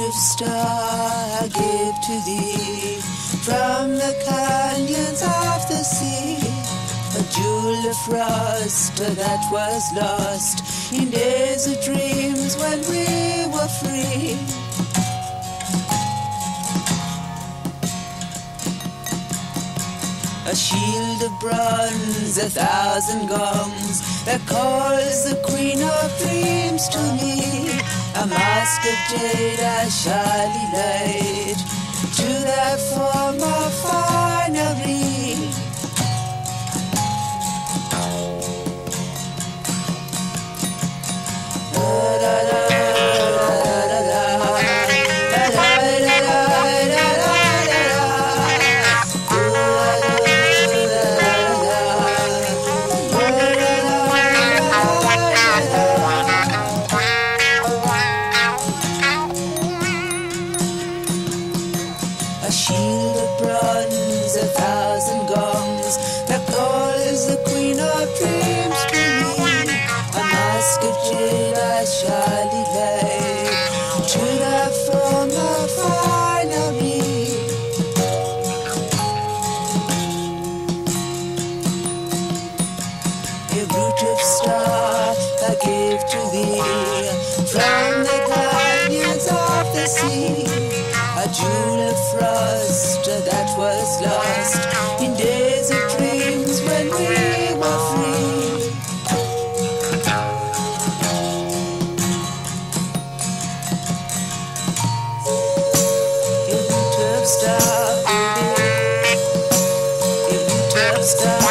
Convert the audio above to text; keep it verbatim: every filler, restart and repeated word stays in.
of star I give to thee, from the canyons of the sea, a jewel of frost that was lost in days of dreams when we were free. A shield of bronze, a thousand gongs, that calls the queen of dreams to me. A mask of jade I surely laid to that form of finery. A shield of bronze, a thousand gongs, that calls the queen of dreams to me. A mask of jade I surely laid to that form of finery. A root of star I give to thee, from the canyons of the sea, a jewel of frost that was lost in days of dreams when we were free. A root of star, a root of star.